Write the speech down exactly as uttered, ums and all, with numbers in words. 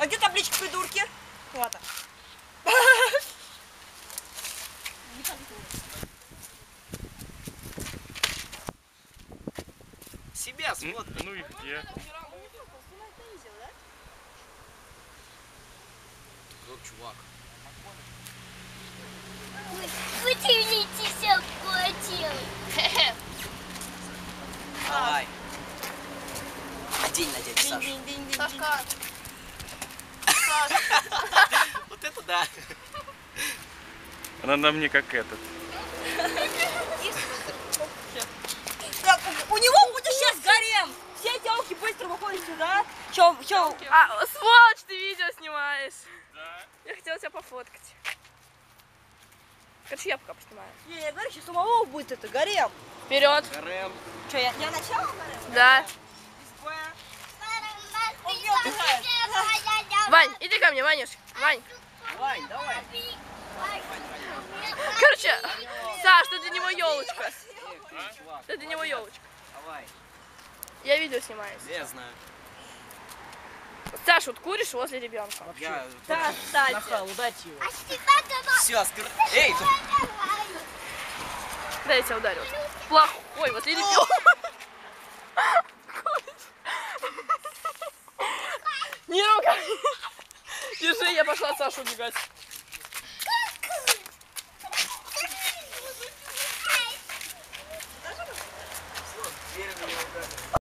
А где табличка придурки? Вот. Себя смотрим. Ну и где? Вот чувак. Вытерните платил. Давай. Одень на дядю Сашу. Сашка. Вот это да. Она на мне как этот. Так, у него будет сейчас гарем. Все телки быстро выходят сюда. Чё, чё? А, сволочь, ты видео снимаешь. Да. Я хотела тебя пофоткать. Короче, я пока поснимаю. Не, я говорю, сейчас у самого будет это гарем. Вперед. ГРМ. Что, я, я начало гарем? Да. Он мне убегает. Вань, иди ко мне, Ванюш. Вань. Вань, давай. Короче, Саш, это для него елочка. Эх, ты, чувак. Это для него елочка. Давай. Я видео снимаю. Я знаю. Саш, вот куришь возле ребенка. Я... Да, кстати. Нахал, удачи его. Все, скр... Эй, ты... Да, я тебя ударил. Плохой, возле ребенка. Не ругай. Держи, я пошла от Саши убегать.